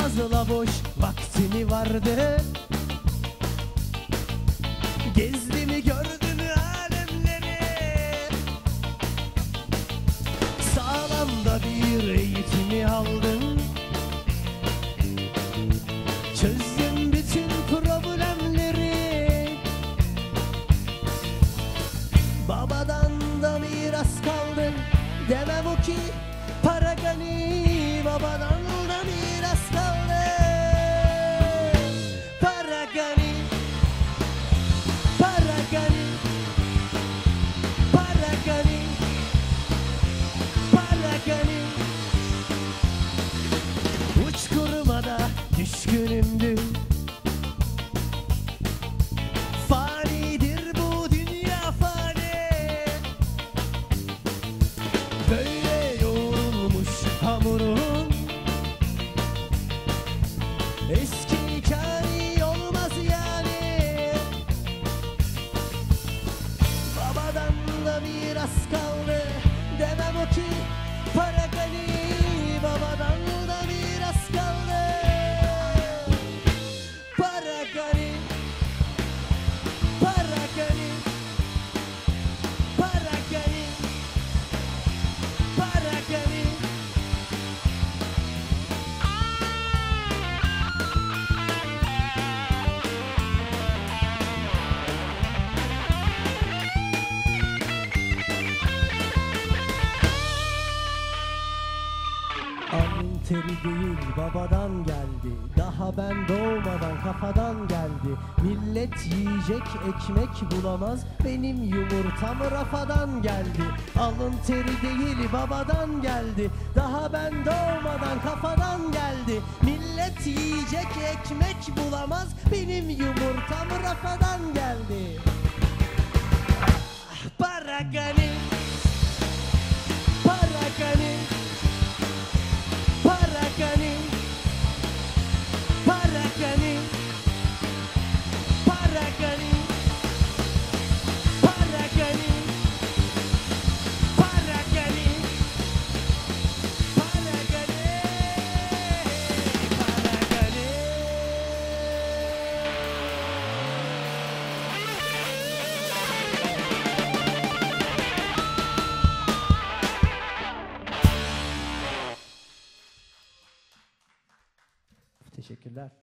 fazla boş vaktimi vardı. Gezdi mi gördü mü alemleri, sağlam da bir eğitimi aldım. Çözdüm bütün problemleri. Babadan da miras kaldı, demem o ki para gani. Babadan da miras kaldı, para gani. Para gani, para gani, para gani. Uçkuruma da düşkünümdü. Fanidir bu dünya, fani. Böyle yoğrulmuş hamurum, eski hikaye olmaz yani. Babadan da miras kaldı, demem o ki para gani. Babadan da miras kaldı, para gani, para gani, para gani, para gani. Alın teri değil babadan geldi, daha ben doğmadan kafadan geldi. Millet yiyecek ekmek bulamaz, benim yumurtam rafadan geldi. Alın teri değil babadan geldi, daha ben doğmadan kafadan geldi. Millet yiyecek ekmek bulamaz, benim yumurtam rafadan geldi. Para gani, para gani, para gani, para gani, para gani, para gani, para gani, para gani, para gani. Teşekkürler.